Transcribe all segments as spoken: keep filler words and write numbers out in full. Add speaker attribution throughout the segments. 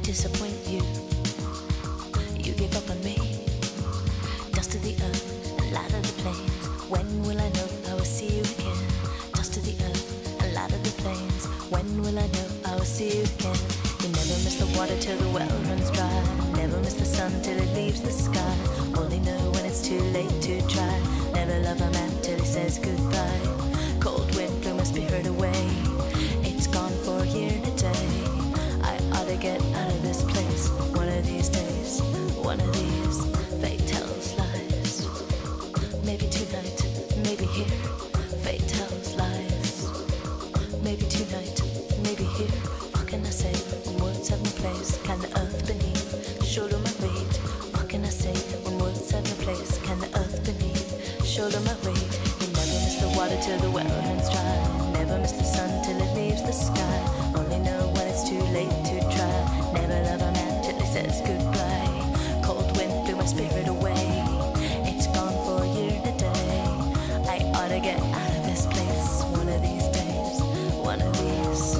Speaker 1: disappoint you. You give up on me. Dust to the earth and light of the plains. When will I know I will see you again? Dust to the earth and light of the plains. When will I know I will see you again? You never miss the water till the well runs dry. Never miss the sun till it leaves the sky. Only know when it's too late to try. Never love a man till he says goodbye. Cold wind blew my spirit away. It's gone for a year and a day. I ought to get out of this place one of these days. One of these fate tells lies. Maybe tonight, maybe here. Fate tells lies. Maybe tonight, maybe here. What can I say when words have no place? Can the earth beneath shoulder my weight? What can I say when words have no place? Can the earth beneath shoulder my weight? You never miss the water till the well runs dry. Never miss the sun till it leaves the sky. Only know when it's too late to try. Never love a man till he says goodbye. Cold wind blew my spirit away. It's gone for a year and a day. I ought to get out of this place one of these days. One of these.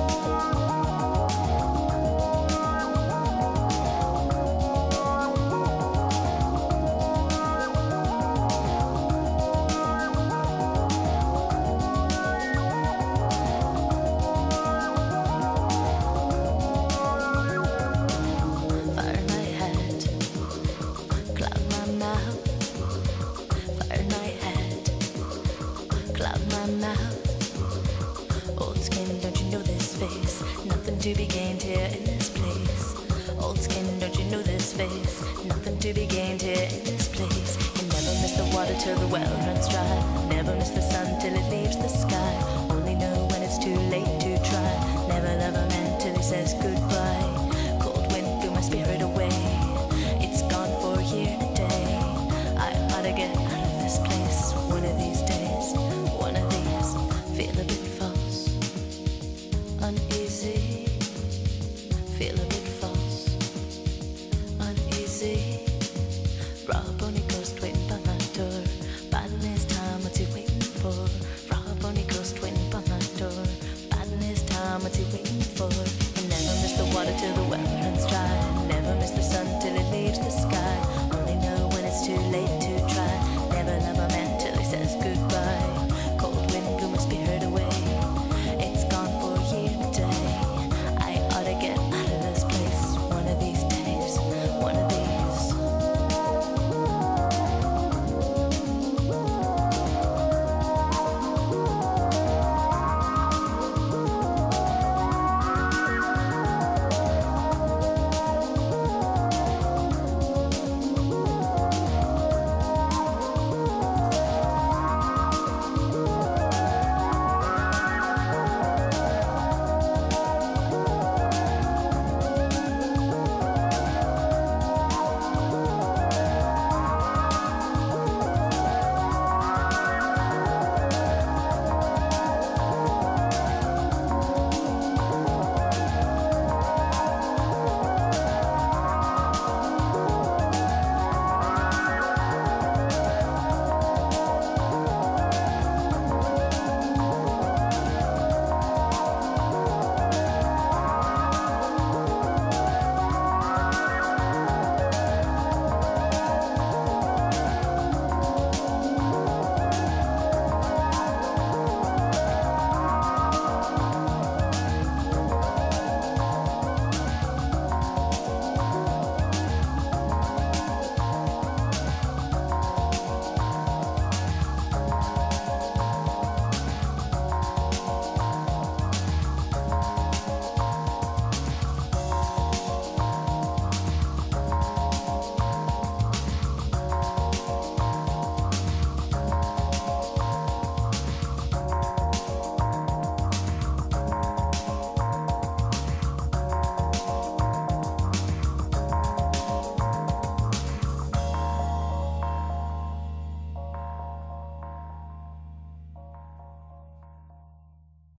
Speaker 1: Old skin, don't you know this face? Nothing to be gained here in this place. Old skin, don't you know this face? Nothing to be gained here in this place. You never miss the water till the well runs dry. Never miss the sun